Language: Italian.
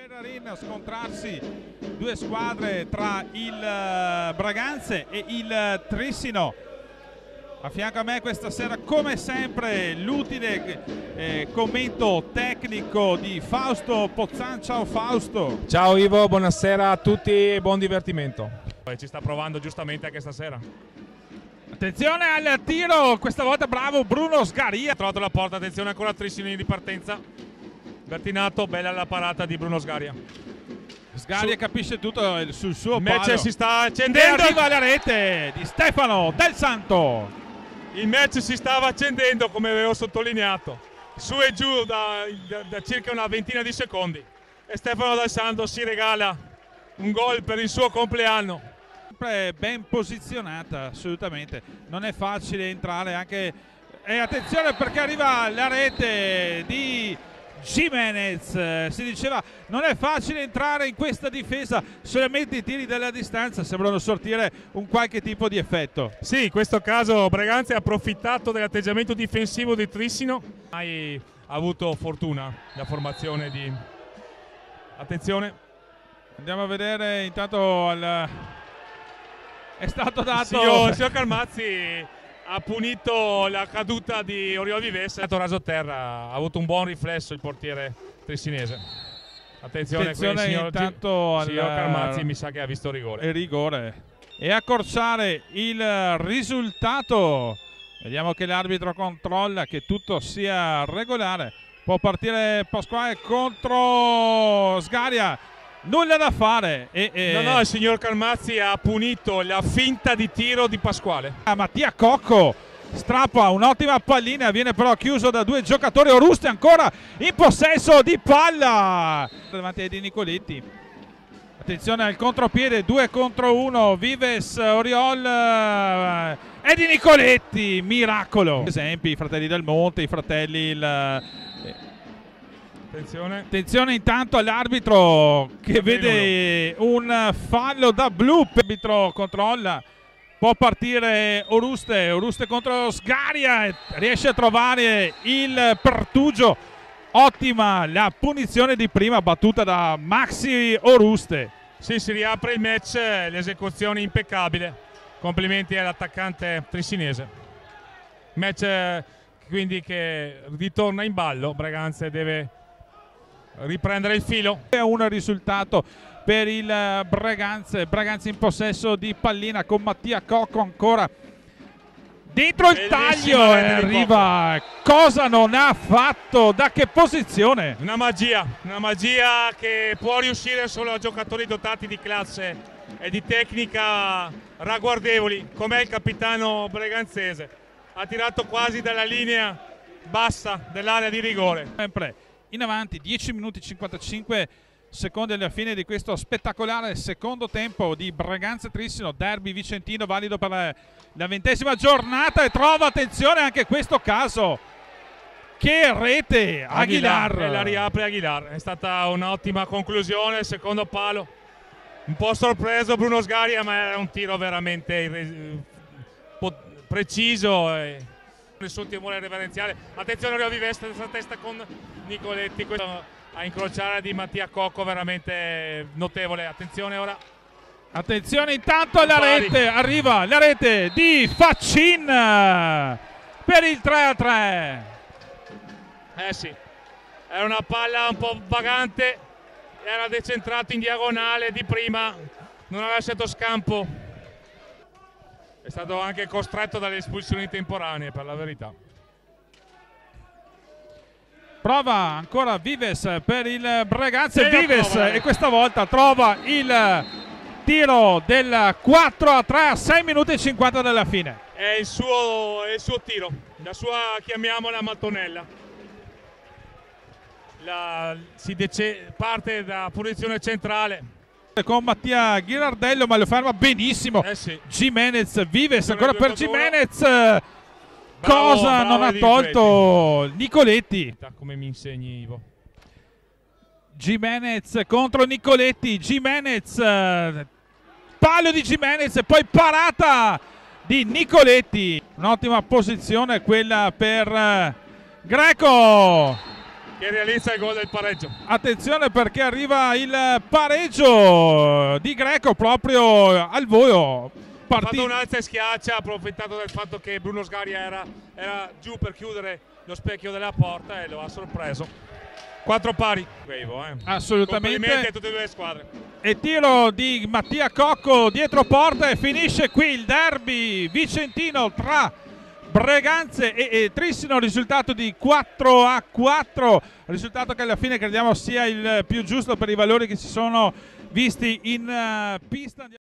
Ferrarin scontrarsi due squadre tra il Braganze e il Trissino. A fianco a me questa sera, come sempre, l'utile commento tecnico di Fausto Pozzan. Ciao Fausto. Ciao Ivo, buonasera a tutti e buon divertimento. Ci sta provando giustamente anche stasera. Attenzione al tiro, questa volta bravo Bruno Sgaria. Ha trovato la porta, attenzione ancora Trissino di partenza. Bertinato, bella la parata di Bruno Sgaria. Sgaria capisce tutto sul suo palo. Invece si sta accendendo. E arriva la rete di Stefano Del Santo. Il match si stava accendendo, come avevo sottolineato, su e giù da circa una ventina di secondi, e Stefano Del Santo si regala un gol per il suo compleanno. Sempre ben posizionata, assolutamente, non è facile entrare anche, e attenzione perché arriva la rete di Jimenez. Si diceva non è facile entrare in questa difesa, solamente i tiri dalla distanza sembrano sortire un qualche tipo di effetto. Sì, in questo caso Braganza ha approfittato dell'atteggiamento difensivo di Trissino, ha avuto fortuna la formazione di... Attenzione, andiamo a vedere intanto è stato dato il signor Calmazzi ha punito la caduta di Oriol Vives, è stato raso terra, ha avuto un buon riflesso il portiere trissinese. Attenzione intanto al signor Calmazzi, mi sa che ha visto rigore. E accorciare il risultato. Vediamo che l'arbitro controlla che tutto sia regolare. Può partire Pasquale contro Sgaria. Nulla da fare. No, il signor Calmazzi ha punito la finta di tiro di Pasquale. Mattia Cocco strappa un'ottima pallina, viene però chiuso da due giocatori. Oruste ancora in possesso di palla davanti di Nicoletti. Attenzione al contropiede, 2 contro 1, Vives, Oriol e di Nicoletti, miracolo. Esempi, i fratelli Del Monte, i fratelli Attenzione intanto all'arbitro che vede un fallo da blu. L'arbitro controlla, può partire Oruste contro Sgaria, riesce a trovare il pertugio. Ottima la punizione di prima battuta da Maxi Oruste. Sì, si riapre il match, l'esecuzione impeccabile. Complimenti all'attaccante trissinese. Match quindi che ritorna in ballo, Braganza deve riprendere il filo. È un risultato per il Braganza in possesso di pallina con Mattia Cocco ancora dentro il taglio e arriva. Cosa non ha fatto? Da che posizione? Una magia che può riuscire solo a giocatori dotati di classe e di tecnica ragguardevoli, come il capitano braganzese. Ha tirato quasi dalla linea bassa dell'area di rigore. Sempre in avanti, 10 minuti e 55 secondi alla fine di questo spettacolare secondo tempo di Braganza Trissino, derby vicentino valido per la 20ª giornata, e trova, attenzione anche questo caso, che rete Aguilar. E la riapre Aguilar, è stata un'ottima conclusione, secondo palo, un po' sorpreso Bruno Sgaria, ma era un tiro veramente preciso e nessun timore reverenziale. Attenzione Oriol Vives, testa con Nicoletti, questo a incrociare di Mattia Cocco, veramente notevole. Attenzione ora. Attenzione intanto alla rete, arriva la rete di Faccin per il 3-3. Sì, era una palla un po' vagante, era decentrato in diagonale di prima, non ha lasciato scampo. È stato anche costretto dalle espulsioni temporanee, per la verità. Prova ancora Vives per il Braganza, Vives e questa volta trova il tiro del 4-3 a 6 minuti e 50 dalla fine. È il suo tiro, la sua, chiamiamola mattonella. Parte da posizione centrale con Mattia Ghirardello, ma lo ferma benissimo. Sì. Jimenez, Vives ancora per Jimenez. Cosa non ha tolto Nicoletti? Come mi insegni Ivo. Jimenez contro Nicoletti, Jimenez, palo di Jimenez e poi parata di Nicoletti. Un'ottima posizione quella per Greco. che realizza il gol del pareggio. Attenzione perché arriva il pareggio di Greco proprio al volo. Ha fatto un'alza e schiaccia, ha approfittato del fatto che Bruno Sgari era giù per chiudere lo specchio della porta e lo ha sorpreso. 4 pari. Assolutamente. Complimenti a tutte e due le squadre. E tiro di Mattia Cocco dietro porta e finisce qui il derby vicentino tra Breganze e Trissino, risultato di 4-4, risultato che alla fine crediamo sia il più giusto per i valori che si sono visti in pista.